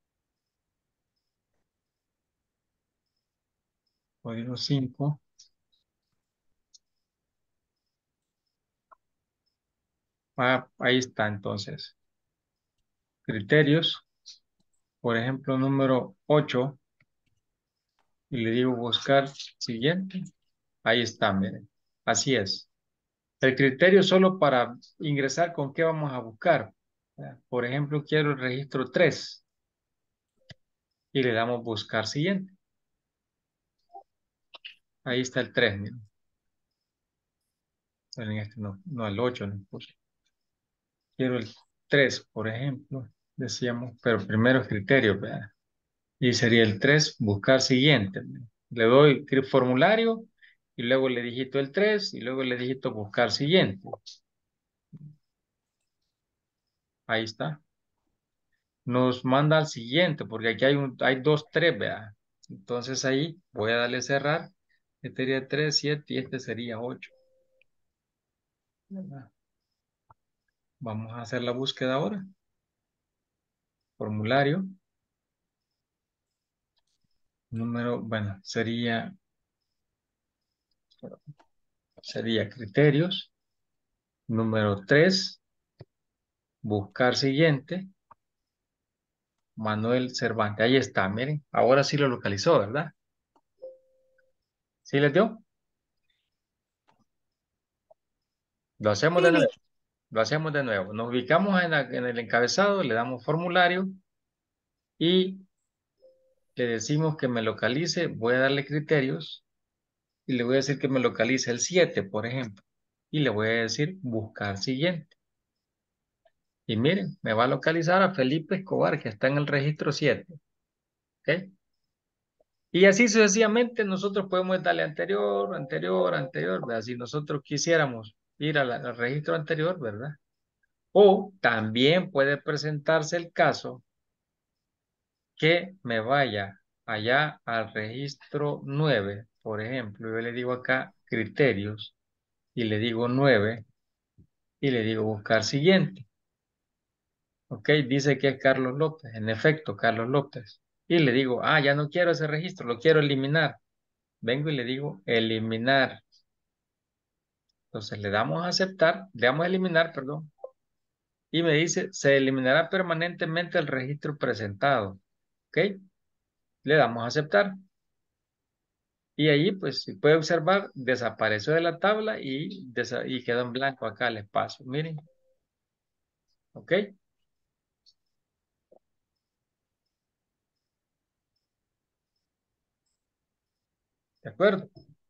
Código cinco. Ah, ahí está entonces. Criterios. Por ejemplo, número ocho. Y le digo buscar siguiente. Ahí está, miren. Así es. El criterio solo para ingresar con qué vamos a buscar. Por ejemplo, quiero el registro tres y le damos buscar siguiente. Ahí está el tres, miren. En este no, no el ocho no puse. Quiero el tres, por ejemplo. Decíamos, pero primero es criterio, ¿verdad? Y sería el tres buscar siguiente. Le doy formulario y luego le digito el tres y luego le digito buscar siguiente. Ahí está. Nos manda al siguiente, porque aquí hay, un, hay dos, tres, vea. Entonces ahí voy a darle cerrar. Este sería tres, siete y este sería ocho. Vamos a hacer la búsqueda ahora. Formulario. Número, bueno, sería, sería criterios. Número tres. Buscar siguiente. Manuel Cervantes. Ahí está, miren. Ahora sí lo localizó, ¿verdad? ¿Sí les dio? Lo hacemos de Sí, nuevo. Lo hacemos de nuevo. Nos ubicamos en, la- en el encabezado, le damos formulario y le decimos que me localice. Voy a darle criterios y le voy a decir que me localice el siete, por ejemplo. Y le voy a decir buscar siguiente. Y miren, me va a localizar a Felipe Escobar, que está en el registro siete. ¿Ok? Y así sucesivamente nosotros podemos darle anterior, anterior, anterior, ¿verdad? Si nosotros quisiéramos ir a la- al registro anterior, ¿verdad? O también puede presentarse el caso que me vaya allá al registro nueve, por ejemplo. Yo le digo acá criterios y le digo nueve y le digo buscar siguiente. Ok, dice que es Carlos López, en efecto, Carlos López. Y le digo, ah, ya no quiero ese registro, lo quiero eliminar. Vengo y le digo eliminar. Entonces le damos a aceptar, le damos a eliminar, perdón, y me dice, se eliminará permanentemente el registro presentado. ¿Ok? Le damos a aceptar. Y ahí, pues, si puede observar, desapareció de la tabla y, desa- y quedó en blanco acá el espacio. Miren. ¿Ok? ¿De acuerdo?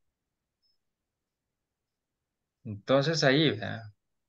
Entonces ahí, ¿verdad?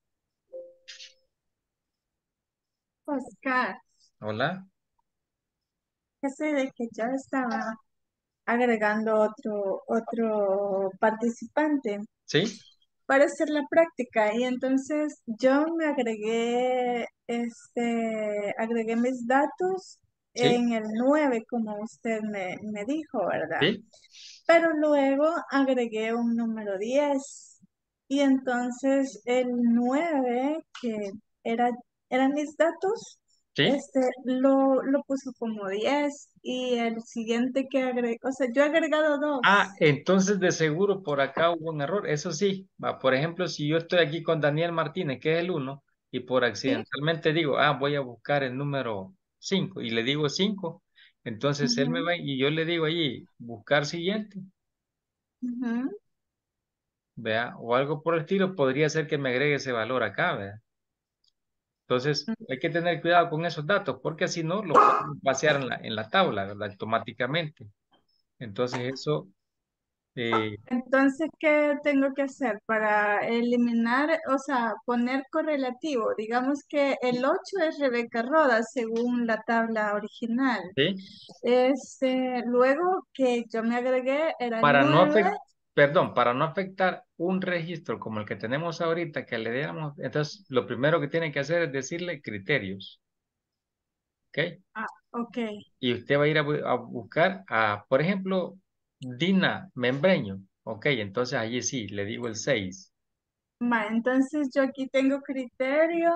Oscar, Hola. ya sé de que ya estaba agregando otro, otro participante ¿Sí? para hacer la práctica. Y entonces yo me agregué, este, agregué mis datos ¿Sí? en el nueve como usted me, me dijo, ¿verdad? ¿Sí? Pero luego agregué un número diez y entonces el nueve que era, eran mis datos, ¿Sí? este, lo, lo puso como diez y el siguiente que agregué, o sea, yo he agregado Ah, dos. entonces de seguro por acá hubo un error. Eso sí, va, por ejemplo, si yo estoy aquí con Daniel Martínez, que es el uno, y por ¿Sí? accidentalmente digo, ah, voy a buscar el número cinco y le digo cinco, entonces él me Ujú, va y yo le digo allí, buscar siguiente, ujú. vea, o algo por el estilo, podría ser que me agregue ese valor acá, vea. Entonces, hay que tener cuidado con esos datos, porque si no, los podemos vaciar en la, en la tabla, ¿verdad? Automáticamente. Entonces, eso, eh, Entonces, ¿qué tengo que hacer para eliminar, o sea, poner correlativo? Digamos que el ocho es Rebeca Roda, según la tabla original. ¿sí? Este, luego que yo me agregué era el Para no nueve. afectar, perdón, para no afectar un registro como el que tenemos ahorita, que le diéramos, entonces, lo primero que tiene que hacer es decirle criterios, ¿ok? Ah, ok. Y usted va a ir a, bu- a buscar a, por ejemplo, Dina Membreño, ¿ok? Entonces, allí sí, le digo el seis. Va, entonces yo aquí tengo criterio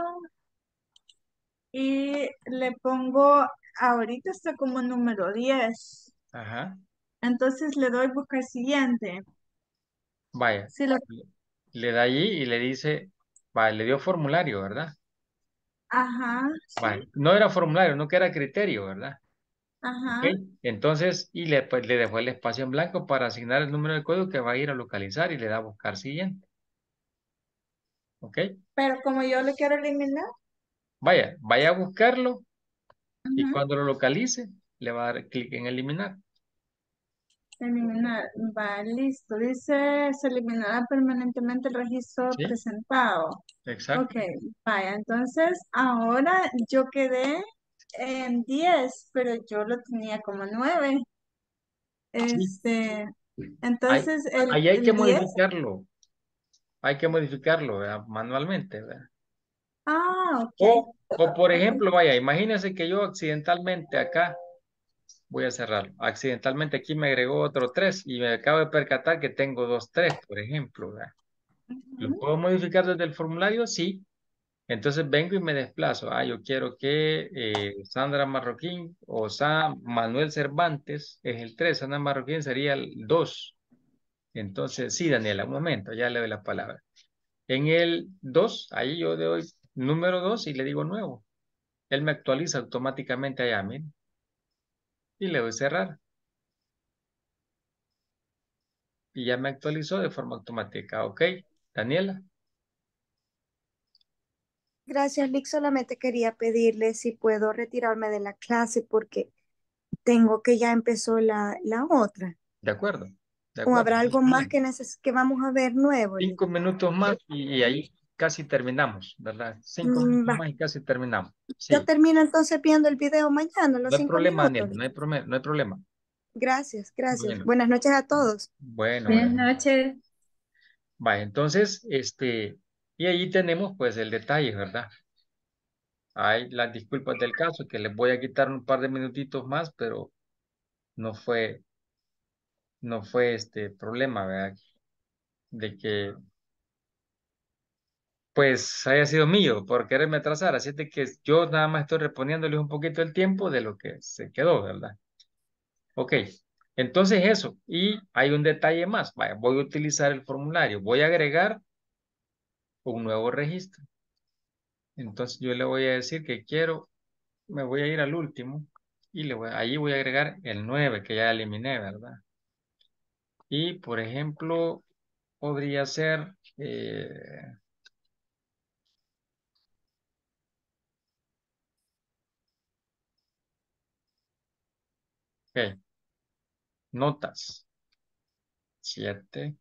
y le pongo, ahorita está como número diez. Ajá, Entonces le doy buscar siguiente. vaya. Si lo, Le le da allí y le dice, vaya, le dio formulario, ¿verdad? ajá, Vaya, sí, no era formulario, no que era criterio, ¿verdad? Ok. ajá. Entonces, y le, pues, le dejó el espacio en blanco para asignar el número de código que va a ir a localizar y le da a buscar siguiente. ¿Ok? Pero como yo lo quiero eliminar, Vaya, vaya a buscarlo y ujú, cuando lo localice, le va a dar clic en eliminar. eliminar, va, listo. Dice, se eliminará permanentemente el registro ¿Sí? presentado. Ok, Exacto. vaya, entonces ahora yo quedé en diez, pero yo lo tenía como nueve. Sí. Este, Ahí, entonces el, ahí hay que el diez. modificarlo. Hay que modificarlo, ¿verdad? Manualmente, ¿verdad? Ah, ok, O, o por ok. ejemplo, vaya, imagínense que yo accidentalmente acá, voy a cerrarlo, accidentalmente aquí me agregó otro tres y me acabo de percatar que tengo dos tres, por ejemplo, ¿verdad? ¿Lo Ujú. puedo modificar desde el formulario? Sí. Entonces vengo y me desplazo. Ah, yo quiero que eh, Sandra Marroquín o Sa Manuel Cervantes es el tres, Sandra Marroquín sería el dos. Entonces, sí, Daniela, un momento, ya le doy la palabra. En el dos, ahí yo le doy número dos y le digo nuevo. Él me actualiza automáticamente allá, miren, y le doy cerrar. Y ya me actualizó de forma automática. Ok, Daniela. Gracias, Lick. Solamente quería pedirle si puedo retirarme de la clase porque tengo que ya empezó la, la otra. De acuerdo, de ¿O acuerdo. habrá No hay algo más problema. que, neces que vamos a ver nuevo, Lick? Cinco minutos más y, y ahí casi terminamos, ¿verdad? Cinco Mm, minutos va. más y casi terminamos. Yo Sí, termino entonces viendo el video mañana, no los hay cinco problema, minutos, Daniel, no Lick. hay, prome- no hay problema. Gracias, gracias. Bueno, Buenas noches a todos. bueno, Buenas bueno. noches. Va, entonces, este, y ahí tenemos pues el detalle, ¿verdad? Hay las disculpas del caso, que les voy a quitar un par de minutitos más, pero no fue, no fue este problema, ¿verdad? De que pues haya sido mío por quererme atrasar, así es de que yo nada más estoy reponiéndoles un poquito el tiempo de lo que se quedó, ¿verdad? Ok, entonces eso, y hay un detalle más, vaya, voy a utilizar el formulario, voy a agregar un nuevo registro, entonces yo le voy a decir que quiero, me voy a ir al último, y le voy, allí voy a agregar el nueve que ya eliminé, ¿verdad? Y por ejemplo, podría ser, eh, ok, notas, siete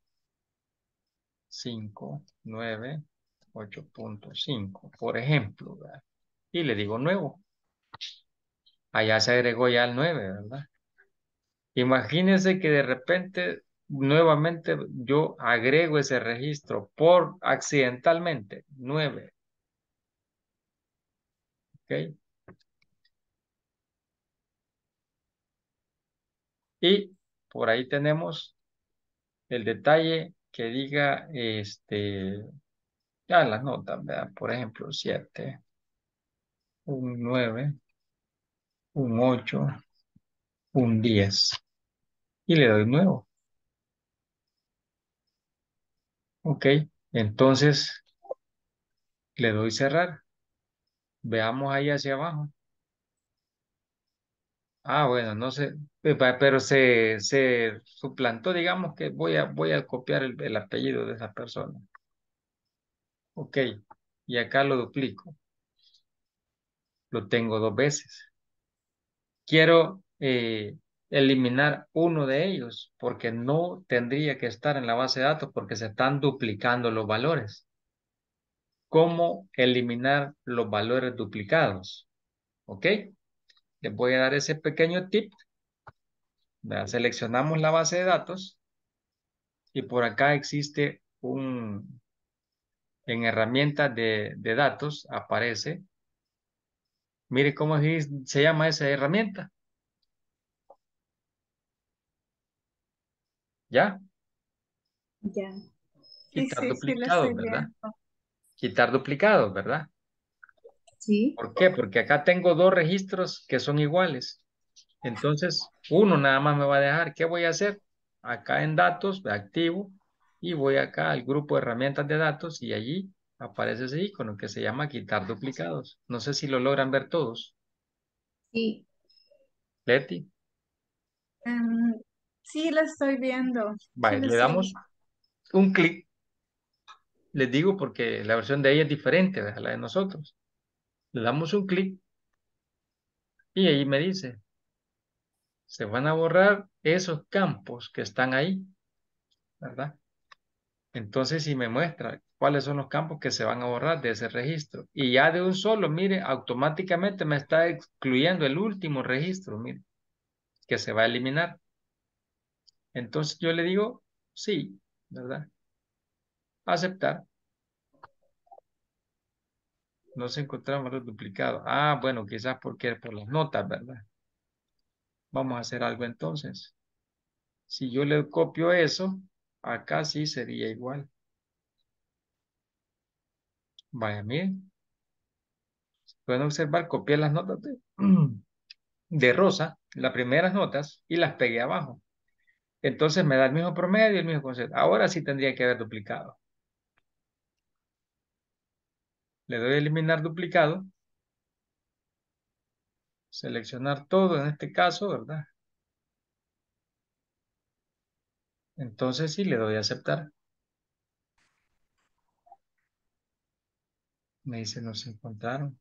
cinco nueve ocho punto cinco por ejemplo, ¿verdad? Y le digo nuevo. Allá se agregó ya el nueve, ¿verdad? Imagínense que de repente nuevamente yo agrego ese registro por accidentalmente, nueve, ¿ok? Y por ahí tenemos el detalle que diga, este, ya las notas, ¿verdad? Por ejemplo, siete un nueve un ocho un diez y le doy nuevo. Ok, entonces le doy cerrar. Veamos ahí hacia abajo. Ah, bueno, no sé, eh, pa- pero se, se suplantó, digamos que voy a, voy a copiar el, el apellido de esa persona. Ok, y acá lo duplico. Lo tengo dos veces. Quiero eh, eliminar uno de ellos porque no tendría que estar en la base de datos porque se están duplicando los valores. ¿Cómo eliminar los valores duplicados? Ok, les voy a dar ese pequeño tip. ¿Verdad? Seleccionamos la base de datos y por acá existe un, en herramientas de, de datos, aparece, mire cómo se, se llama esa herramienta, ¿ya? Ya. Sí, Quitar sí, sí, lo estoy duplicados, ¿verdad? viendo. Quitar duplicados, ¿verdad? Sí. ¿Por qué? Porque acá tengo dos registros que son iguales. Entonces, uno nada más me va a dejar. ¿Qué voy a hacer? Acá en datos, me activo y voy acá al grupo de herramientas de datos y allí aparece ese icono que se llama quitar duplicados. No sé si lo logran ver todos. Sí. Leti, Em, sí, lo estoy viendo. Sí, vale, lo le estoy damos un clic. Les digo porque la versión de ella es diferente a la de nosotros. Le damos un clic y ahí me dice, se van a borrar esos campos que están ahí, ¿verdad? Entonces, si me muestra cuáles son los campos que se van a borrar de ese registro. Y ya de un solo, mire, automáticamente me está excluyendo el último registro, mire, que se va a eliminar. Entonces yo le digo, sí, ¿verdad? Aceptar. No se encontraron los duplicados. Ah, bueno, quizás porque por las notas, ¿verdad? Vamos a hacer algo entonces. Si yo le copio eso, acá sí sería igual. Vaya, miren. Pueden observar, copié las notas de, de Rosa, las primeras notas, y las pegué abajo. Entonces me da el mismo promedio y el mismo concepto. Ahora sí tendría que haber duplicado. Le doy a eliminar duplicado. Seleccionar todo en este caso, ¿verdad? Entonces sí le doy a aceptar. Me dice, no se encontraron.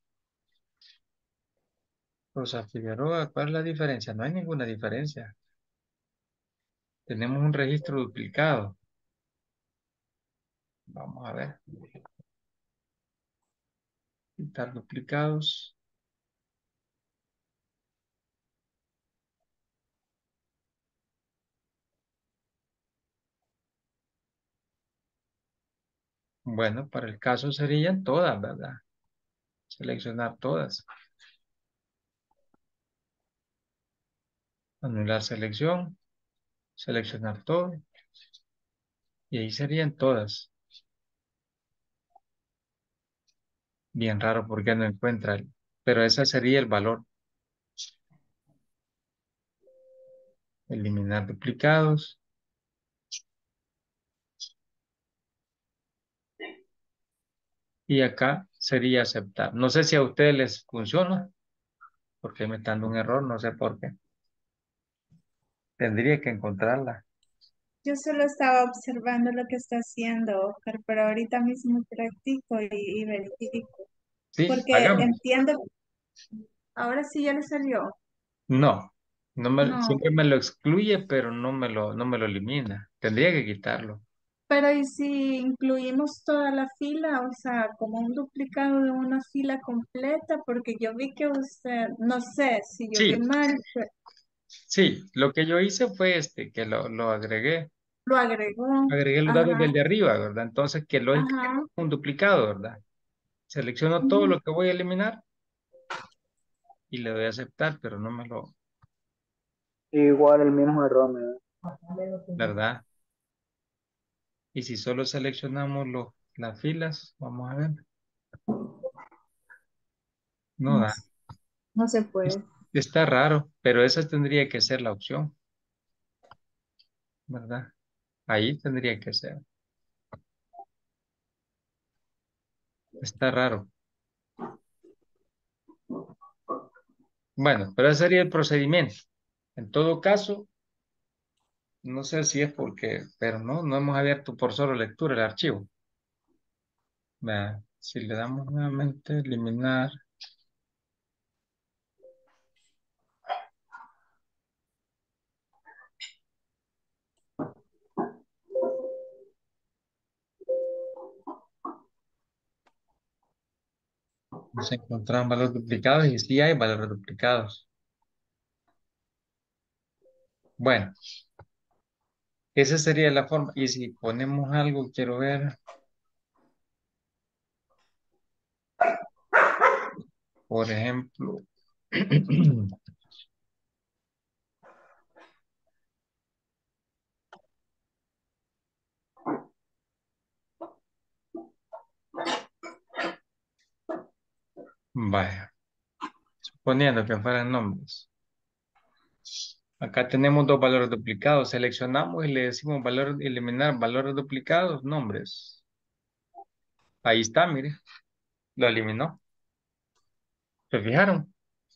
Rosa Figueroa, ¿cuál es la diferencia? No hay ninguna diferencia. Tenemos un registro duplicado. Vamos a ver. Quitar duplicados. Bueno, para el caso serían todas, ¿verdad? Seleccionar todas. Anular selección. Seleccionar todo. Y ahí serían todas. Bien raro porque no encuentra. el- Pero ese sería el valor. Eliminar duplicados. Y acá sería aceptar. No sé si a ustedes les funciona. Porque me está dando un error. No sé por qué. Tendría que encontrarla. Yo solo estaba observando lo que está haciendo Oscar, pero ahorita mismo practico y, y verifico. Sí, Porque hagamos. entiendo, ahora sí ya le salió. No. No me, No, siempre me lo excluye, pero no me lo, no me lo elimina. Tendría que quitarlo. pero ¿y si incluimos toda la fila? O sea, como un duplicado de una fila completa, porque yo vi que usted, no sé si yo vi Sí, mal, pues, sí. Lo que yo hice fue este, que lo, lo agregué. lo agregó. Agregué los datos Ajá, del de arriba, ¿verdad? Entonces, que lógica ajá. un duplicado, ¿verdad? Selecciono todo Ujú. lo que voy a eliminar y le doy a aceptar, pero no me lo, Igual el mismo error me da. ¿verdad? Y si solo seleccionamos los, las filas, vamos a ver, no No, da. no se Es- puede. Está raro, pero esa tendría que ser la opción, ¿verdad? Ahí tendría que ser. Está raro. Bueno, pero ese sería el procedimiento. En todo caso, no sé si es porque, pero no, no hemos abierto por solo lectura el archivo. Vea, si le damos nuevamente eliminar, nos encontramos valores duplicados y sí hay valores duplicados. Bueno, esa sería la forma. Y si ponemos algo, quiero ver, por ejemplo, vaya, suponiendo que fueran nombres. Acá tenemos dos valores duplicados. Seleccionamos y le decimos valor, eliminar valores duplicados, nombres. Ahí está, mire, lo eliminó. ¿Se fijaron?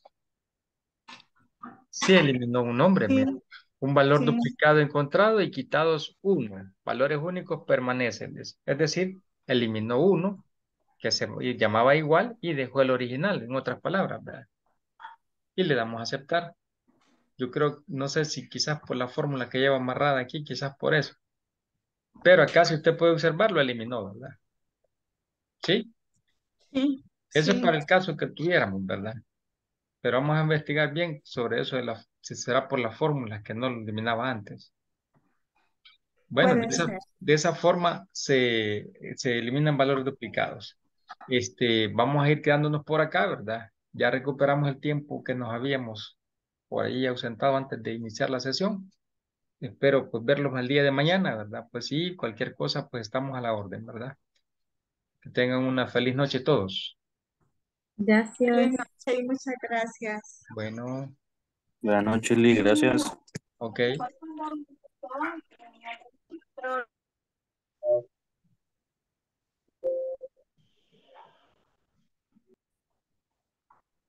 Sí, eliminó un nombre, Sí, mire. Un valor sí. duplicado encontrado y quitados uno. Valores únicos permanecen. Es es decir, eliminó uno que se llamaba igual y dejó el original, en otras palabras, ¿verdad? Y le damos a aceptar. Yo creo, no sé si quizás por la fórmula que lleva amarrada aquí, quizás por eso. Pero acá, si usted puede observar, lo eliminó, ¿verdad? Sí, Sí, eso es para sí, el caso que tuviéramos, ¿verdad? Pero vamos a investigar bien sobre eso de la, si será por las fórmulas que no lo eliminaba antes. Bueno, de puede esa, ser. de esa forma se, se eliminan valores duplicados. Este, vamos a ir quedándonos por acá, ¿verdad? Ya recuperamos el tiempo que nos habíamos por ahí ausentado antes de iniciar la sesión. Espero pues verlos el día de mañana, ¿verdad? Pues sí, cualquier cosa, pues estamos a la orden, ¿verdad? Que tengan una feliz noche todos. Gracias. Feliz noche y muchas gracias. Bueno, Buenas noches, Lee, gracias. ok.